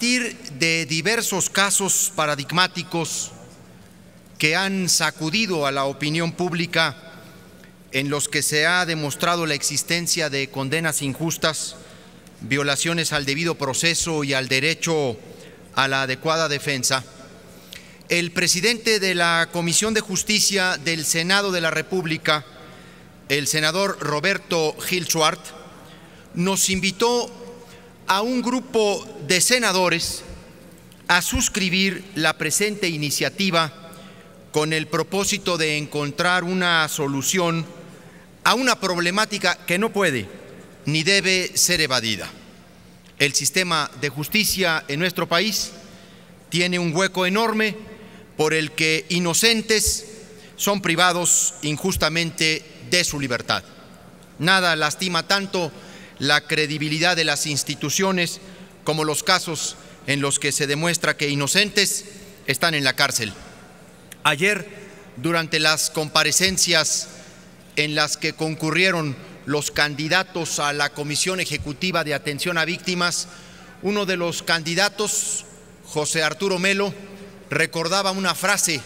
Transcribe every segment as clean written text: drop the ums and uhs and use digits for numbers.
partir de diversos casos paradigmáticos que han sacudido a la opinión pública, en los que se ha demostrado la existencia de condenas injustas, violaciones al debido proceso y al derecho a la adecuada defensa, el presidente de la Comisión de Justicia del Senado de la República, el senador Roberto Gil Suart, nos invitó a un grupo de senadores a suscribir la presente iniciativa con el propósito de encontrar una solución a una problemática que no puede ni debe ser evadida. El sistema de justicia en nuestro país tiene un hueco enorme por el que inocentes son privados injustamente de su libertad. Nada lastima tanto la credibilidad de las instituciones como los casos en los que se demuestra que inocentes están en la cárcel. Ayer, durante las comparecencias en las que concurrieron los candidatos a la Comisión Ejecutiva de Atención a Víctimas, uno de los candidatos, José Arturo Melo, recordaba una frase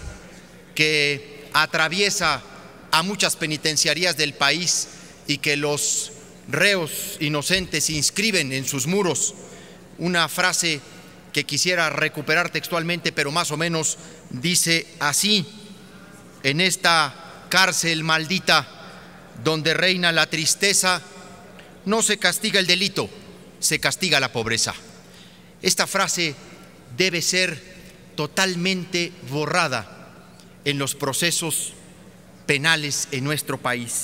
que atraviesa a muchas penitenciarías del país y que los reos inocentes inscriben en sus muros. Una frase que quisiera recuperar textualmente, pero más o menos dice así: en esta cárcel maldita donde reina la tristeza, no se castiga el delito, se castiga la pobreza. Esta frase debe ser totalmente borrada en los procesos penales en nuestro país.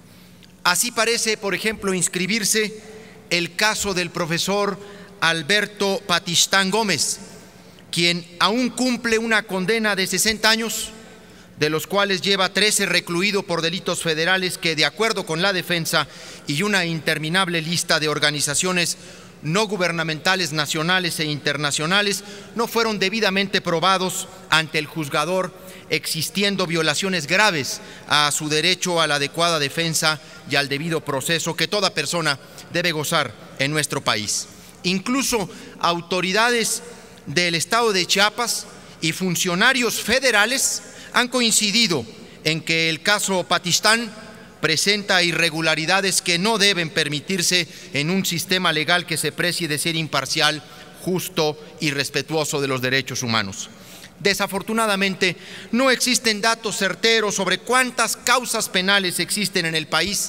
Así parece, por ejemplo, inscribirse el caso del profesor Alberto Patistán Gómez, quien aún cumple una condena de 60 años, de los cuales lleva 13 recluido por delitos federales que, de acuerdo con la defensa y una interminable lista de organizaciones no gubernamentales nacionales e internacionales, no fueron debidamente probados ante el juzgador, existiendo violaciones graves a su derecho a la adecuada defensa y al debido proceso que toda persona debe gozar en nuestro país. Incluso autoridades del estado de Chiapas y funcionarios federales han coincidido en que el caso Patistán presenta irregularidades que no deben permitirse en un sistema legal que se precie de ser imparcial, justo y respetuoso de los derechos humanos. Desafortunadamente, no existen datos certeros sobre cuántas causas penales existen en el país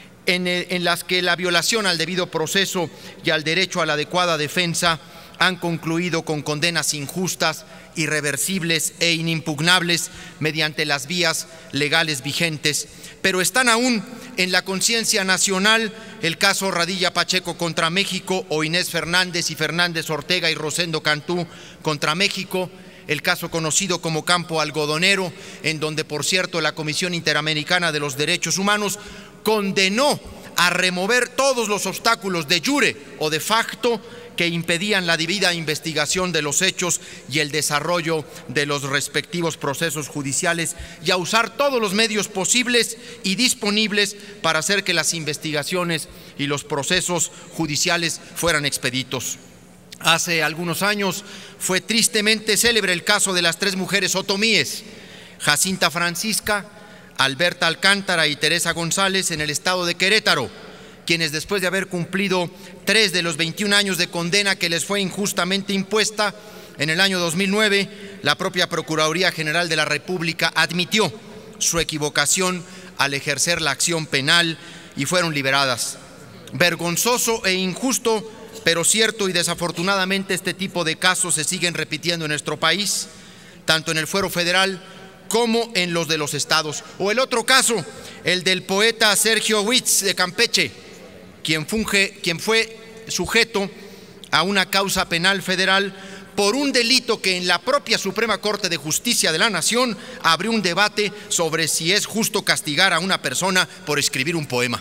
en las que la violación al debido proceso y al derecho a la adecuada defensa han concluido con condenas injustas, irreversibles e inimpugnables mediante las vías legales vigentes, pero están aún en la conciencia nacional el caso Radilla Pacheco contra México o Inés Fernández y Fernández Ortega y Rosendo Cantú contra México, el caso conocido como Campo Algodonero, en donde, por cierto, la Comisión Interamericana de los Derechos Humanos condenó a remover todos los obstáculos de jure o de facto que impedían la debida investigación de los hechos y el desarrollo de los respectivos procesos judiciales, y a usar todos los medios posibles y disponibles para hacer que las investigaciones y los procesos judiciales fueran expeditos. Hace algunos años fue tristemente célebre el caso de las 3 mujeres otomíes, Jacinta Francisca, Alberta Alcántara y Teresa González, en el estado de Querétaro, quienes, después de haber cumplido 3 de los 21 años de condena que les fue injustamente impuesta en el año 2009, la propia Procuraduría General de la República admitió su equivocación al ejercer la acción penal y fueron liberadas. Vergonzoso e injusto, pero cierto, y desafortunadamente este tipo de casos se siguen repitiendo en nuestro país, tanto en el fuero federal como en los de los estados. O el otro caso, el del poeta Sergio Witz de Campeche, quien fue sujeto a una causa penal federal por un delito que en la propia Suprema Corte de Justicia de la Nación abrió un debate sobre si es justo castigar a una persona por escribir un poema.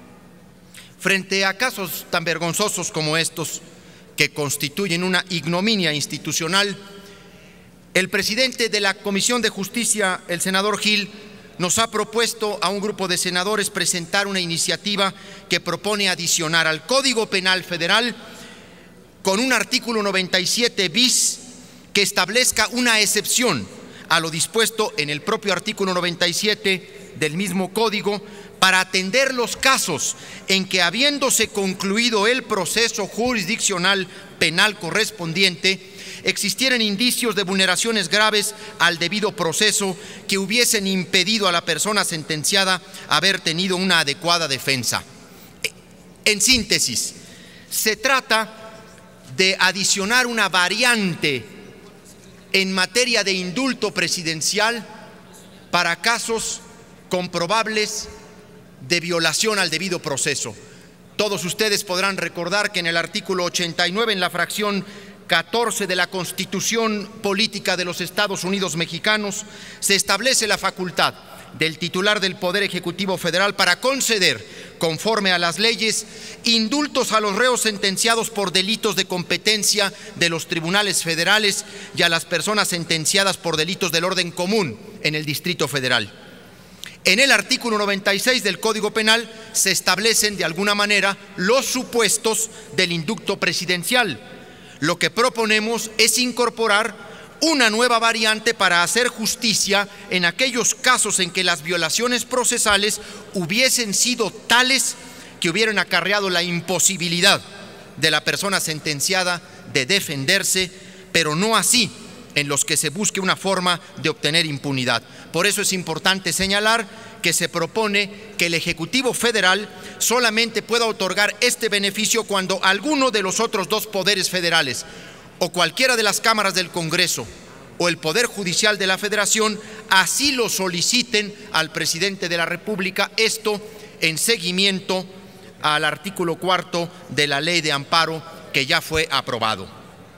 Frente a casos tan vergonzosos como estos, que constituyen una ignominia institucional, el presidente de la Comisión de Justicia, el senador Gil, nos ha propuesto a un grupo de senadores presentar una iniciativa que propone adicionar al Código Penal Federal con un artículo 97 bis que establezca una excepción a lo dispuesto en el propio artículo 97 del mismo código para atender los casos en que, habiéndose concluido el proceso jurisdiccional penal correspondiente, existieran indicios de vulneraciones graves al debido proceso que hubiesen impedido a la persona sentenciada haber tenido una adecuada defensa. En síntesis, se trata de adicionar una variante en materia de indulto presidencial para casos comprobables de violación al debido proceso. Todos ustedes podrán recordar que en el artículo 89, en la fracción 14 de la Constitución Política de los Estados Unidos Mexicanos, se establece la facultad del titular del Poder Ejecutivo Federal para conceder, conforme a las leyes, indultos a los reos sentenciados por delitos de competencia de los tribunales federales y a las personas sentenciadas por delitos del orden común en el Distrito Federal. En el artículo 96 del Código Penal se establecen de alguna manera los supuestos del indulto presidencial. Lo que proponemos es incorporar una nueva variante para hacer justicia en aquellos casos en que las violaciones procesales hubiesen sido tales que hubieran acarreado la imposibilidad de la persona sentenciada de defenderse, pero no así en los que se busque una forma de obtener impunidad. Por eso es importante señalar que se propone que el Ejecutivo Federal solamente pueda otorgar este beneficio cuando alguno de los otros dos poderes federales o cualquiera de las cámaras del Congreso o el Poder Judicial de la Federación así lo soliciten al presidente de la República, esto en seguimiento al artículo 4 de la Ley de Amparo que ya fue aprobado.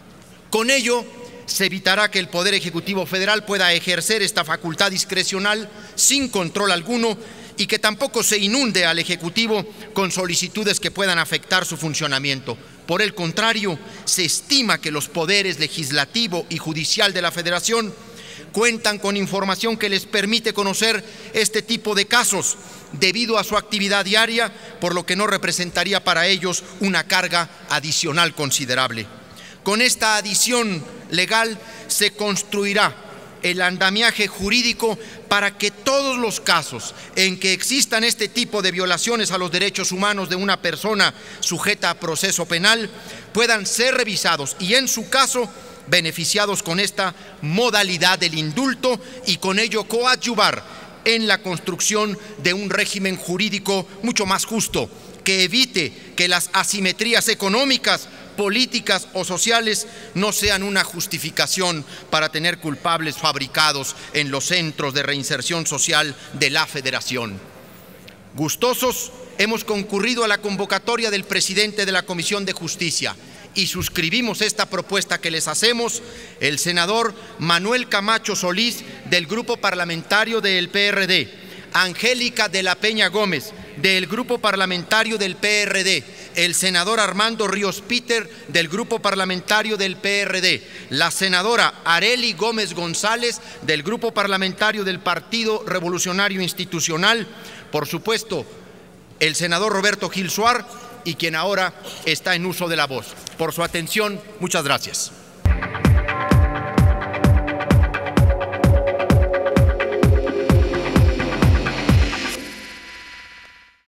Con ello se evitará que el Poder Ejecutivo Federal pueda ejercer esta facultad discrecional sin control alguno y que tampoco se inunde al Ejecutivo con solicitudes que puedan afectar su funcionamiento. Por el contrario, se estima que los poderes legislativo y judicial de la Federación cuentan con información que les permite conocer este tipo de casos debido a su actividad diaria, por lo que no representaría para ellos una carga adicional considerable. Con esta adición legal se construirá el andamiaje jurídico para que todos los casos en que existan este tipo de violaciones a los derechos humanos de una persona sujeta a proceso penal puedan ser revisados y, en su caso, beneficiados con esta modalidad del indulto y con ello coadyuvar en la construcción de un régimen jurídico mucho más justo que evite que las asimetrías económicas, políticas o sociales no sean una justificación para tener culpables fabricados en los centros de reinserción social de la Federación. Gustosos, hemos concurrido a la convocatoria del presidente de la Comisión de Justicia y suscribimos esta propuesta que les hacemos, el senador Manuel Camacho Solís, del Grupo Parlamentario del PRD, Angélica de la Peña Gómez, del Grupo Parlamentario del PRD, el senador Armando Ríos Peter, del Grupo Parlamentario del PRD, la senadora Arely Gómez González, del Grupo Parlamentario del Partido Revolucionario Institucional, por supuesto, el senador Roberto Gil Suar y quien ahora está en uso de la voz. Por su atención, muchas gracias.